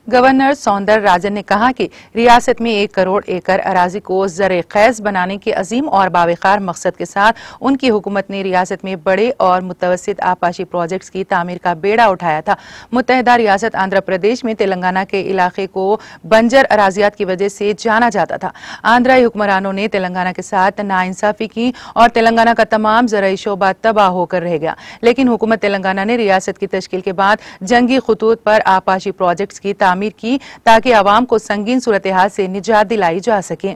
Governor Soundar राजन ने कहा कि रियासत में 1 करोड़ एकड़ अराजी को ज़र खैज बनाने के अजीम और बावकार मकसद के साथ उनकी हुकूमत ने रियासत में बड़े और मुतवस्सित आपाशी प्रोजेक्ट्स की तामीर का बेड़ा उठाया था। मुत्तहिदा रियासत आंध्र प्रदेश में तेलंगाना के इलाके को बंजर अराजियात की वजह से जाना जाता था। आंध्राई हुक्मरानों ने तेलंगाना के साथ नाइंसाफी की और तेलंगाना का तमाम ज़राई शोबा तबाह होकर रह गया, लेकिन हुकूमत तेलंगाना ने रियासत की तश्कील के बाद जंगी खतूत पर आपाशी प्रोजेक्ट्स की तामीर की ताकि आवाम को संगीन सूरत हाल से निजात दिलाई जा सके।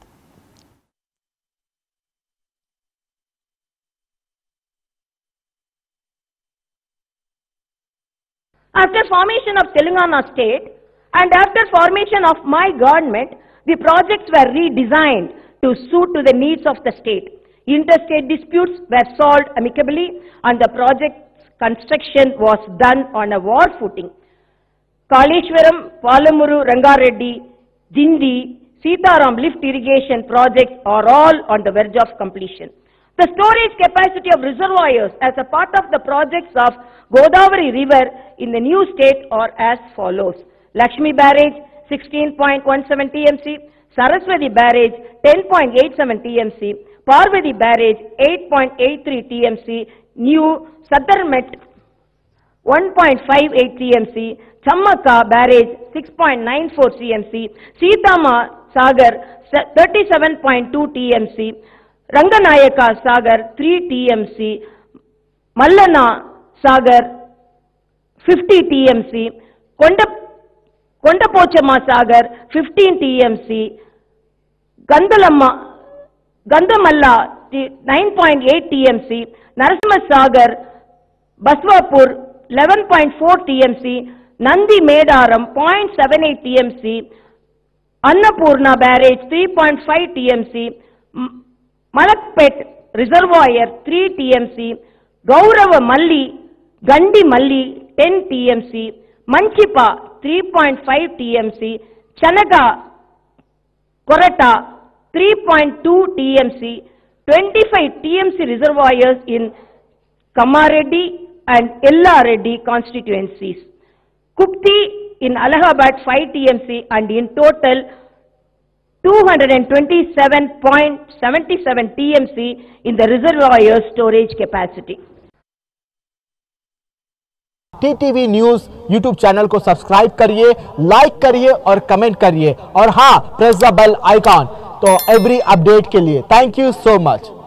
After formation of Telangana state and after formation of my government, the projects were redesigned to suit to the needs of the state. Interstate disputes were solved amicably and the project's construction was done on a war footing. Kaleshwaram, Palamuru, Rangareddy, Jindi, Sitaram lift irrigation projects are all on the verge of completion. The storage capacity of reservoirs as a part of the projects of Godavari River in the new state are as follows. Lakshmi Barrage 16.17 TMC, Saraswati Barrage 10.87 TMC, Parvati Barrage 8.83 TMC, New Southern 1.58 TMC, Chammaka Barrage 6.94 TMC, Sitama Sagar 37.2 TMC, Ranganayaka Sagar 3 TMC, Mallana Sagar 50 TMC, Kondapochama Sagar 15 TMC, Gandamalla 9.8 TMC, Narasimha Sagar Baswapur 11.4 TMC, Nandi Medaram 0.78 TMC, Annapurna Barrage 3.5 TMC, Malakpet Reservoir 3 TMC, Gaurava Malli, Gandi Malli 10 TMC, Manchipa 3.5 TMC, Chanaga Korata 3.2 TMC, 25 TMC reservoirs in Kamareddy and Ellareddy constituencies. Kupti in Allahabad 5 TMC and in total 227.77 TMC in the reservoir storage capacity. TTV news YouTube channel को subscribe करिए, like करिए और comment करिए और हाँ, press the bell icon तो every update के लिए। Thank you so much.